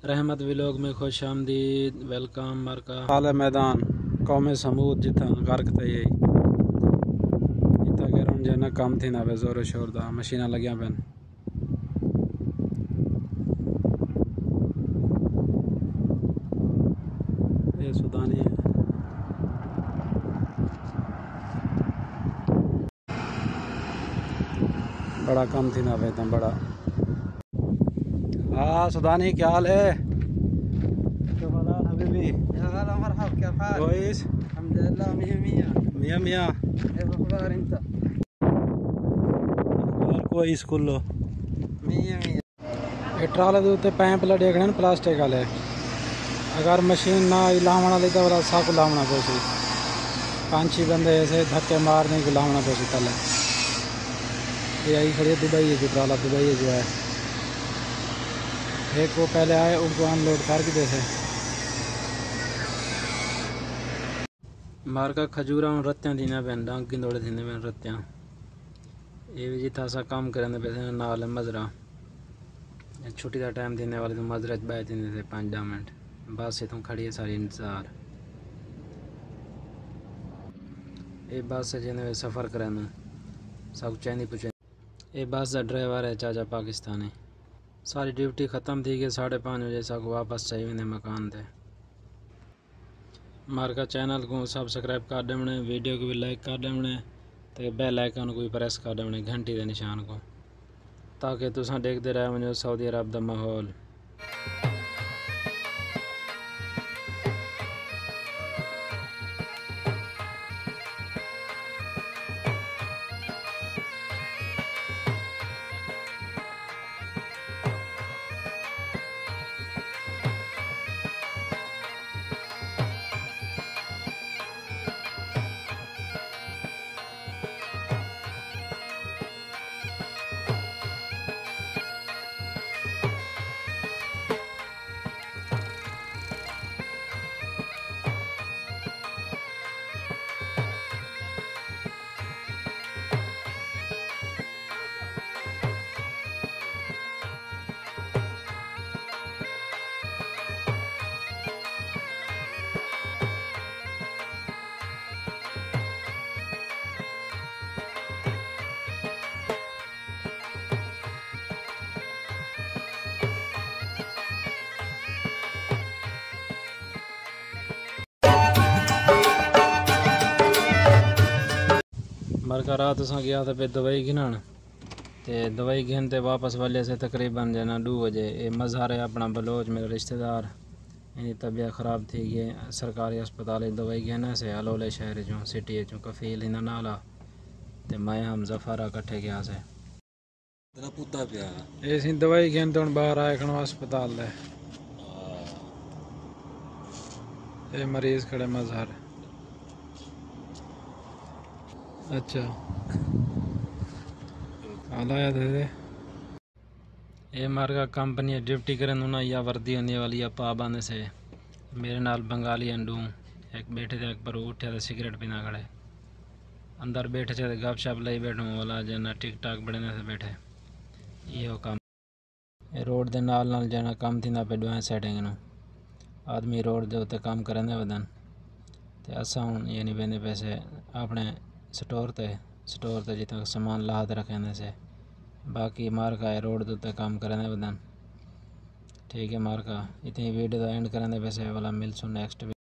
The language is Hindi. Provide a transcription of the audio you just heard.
रहमत व्लॉग में खुश आमदीद। वेलकम मरका हाल मैदान कौम समूद जिथा गर्क थे इतना ग्राउंड जो कम थी ना जोर शोर दा मशीना लगिया पैन। ये सुदानी है। बड़ा कम थी ना तो बड़ा। हाँ सुदानी क्या हाल है? हबीबी مرحبا كيف حالك؟ كويس الحمد لله مية مية मियाँ मियाँ كيف اخبار انت؟ कोई स्कूलो مية مية ये ट्राले के उत्ते पैंप लगे खड़े न प्लास्टिक वाले। अगर मशीन ना लावना ली तो वाला साकू लावना पोसी 5-6 बंदे ऐसे धक्के मारने को लावना पोसी तले। ये आई खड़ी दुबई है जो ट्राला दुबई है जो है। एक को पहले आए उनको अनलोड करके दे से मारका खजूरा रत्तियां थी पैन डांग की दौड़े थी पैन रत्तियां। ये भी जितना सा काम करें पैसे नाल मजरा छुट्टी का टाइम थी वाले तो मजरा बह थी 5-10 मिनट बस से तुम खड़ी है सारी इंतजार। ये बस से जिन्हें सफ़र करें सब चैनी पुछे। ये बस का ड्राइवर है चाचा पाकिस्तानी। सारी ड्यूटी ख़त्म थी कि 5:30 बजे सब वापस चाहिए मकान थे। मारका चैनल को सब्सक्राइब कर देने, वीडियो को भी लाइक कर देने तो बेल आइकन को भी प्रेस कर देने घंटी के निशान को, ताकि तुसा देखते रहे वनो सऊदी अरब का माहौल। मरका रात असा गया था पे दवाई गिनन ते दवाई गिन ते वापस वाले से तकरीबन जना 2 बजे। ये मज़हर है अपना बलोच मेरा रिश्तेदार, इनकी तबीयत ख़राब थी गई सरकारी अस्पताल दवाई गिने से हलोले शहर चो सिटी चो कफील हिंदा नाला ते मैं हम जफारा कट्ठे गया से ऐसी दवाई गिन तो बाहर आए खनो अस्पताल दे। ये मरीज़ खड़े मज़हर। अच्छा आलाया दे ये मार्गा कंपनी ड्यूटी करें ना या वर्दी होने वाली या पाबंद से मेरे नाल बंगाली अंडू एक बैठे थे एक पर उठे थे सिगरेट पीना खड़े अंदर बैठे थे गप शप लाई बैठूँ वाला जना टिक टाक बड़े से बैठे ये काम। ये रोड के नाल जना काम थी ना पे डोए सेटिंग न आदमी रोड के उत्ते काम करें वदन तो असा हूँ ये नहीं बहते पैसे अपने स्टोर ते जितना सामान लाद रखें से बाकी मार्का है रोड के उत्ते काम करें वदन। ठीक है मार्का इतनी वीडियो एंड करें पैसे वाला मिलसूँ नेक्स्ट।